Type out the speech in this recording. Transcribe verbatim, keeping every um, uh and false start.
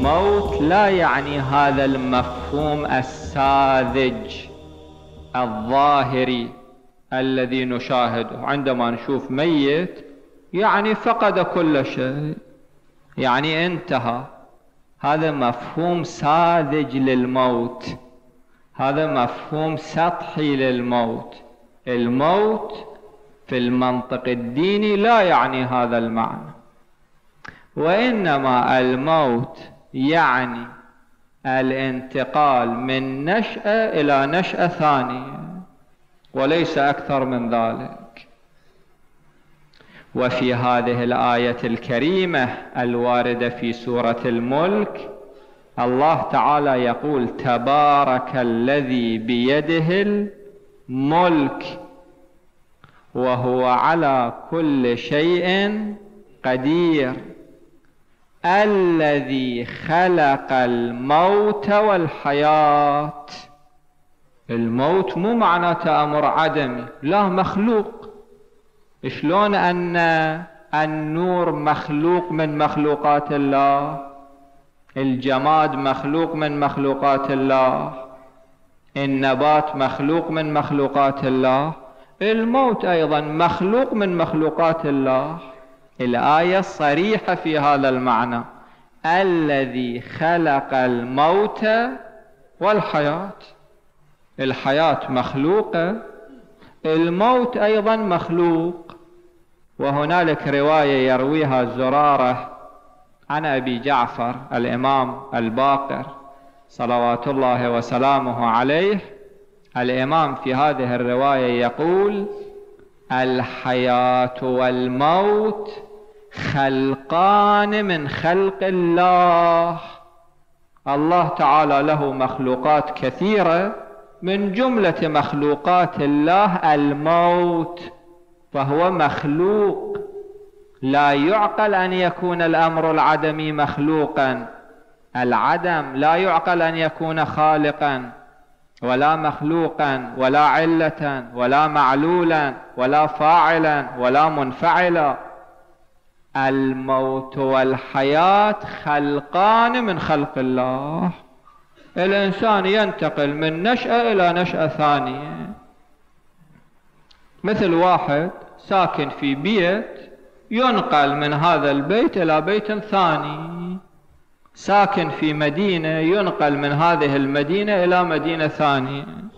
الموت لا يعني هذا المفهوم الساذج الظاهري الذي نشاهده عندما نشوف ميت، يعني فقد كل شيء، يعني انتهى. هذا مفهوم ساذج للموت، هذا مفهوم سطحي للموت. الموت في المنطق الديني لا يعني هذا المعنى، وإنما الموت يعني الانتقال من نشأة إلى نشأة ثانية، وليس أكثر من ذلك. وفي هذه الآية الكريمة الواردة في سورة الملك، الله تعالى يقول: تبارك الذي بيده الملك وهو على كل شيء قدير الذي خلق الموت والحياة. الموت مو معناته أمر عدمي، لا، مخلوق. شلون أن النور مخلوق من مخلوقات الله، الجماد مخلوق من مخلوقات الله، النبات مخلوق من مخلوقات الله، الموت أيضا مخلوق من مخلوقات الله. الآية صريحة في هذا المعنى: الذي خلق الموت والحياة. الحياة مخلوقة، الموت أيضا مخلوق. وهنالك رواية يرويها زرارة عن أبي جعفر الإمام الباقر صلوات الله وسلامه عليه. الإمام في هذه الرواية يقول: الحياة والموت خلقان من خلق الله. الله تعالى له مخلوقات كثيرة، من جملة مخلوقات الله الموت، فهو مخلوق. لا يعقل أن يكون الأمر العدمي مخلوقا، العدم لا يعقل أن يكون خالقا ولا مخلوقا ولا علة ولا معلولا ولا فاعلا ولا منفعلا. الموت والحياة خلقان من خلق الله. الإنسان ينتقل من نشأة إلى نشأة ثانية، مثل واحد ساكن في بيت ينقل من هذا البيت إلى بيت ثاني، ساكن في مدينة ينقل من هذه المدينة إلى مدينة ثانية.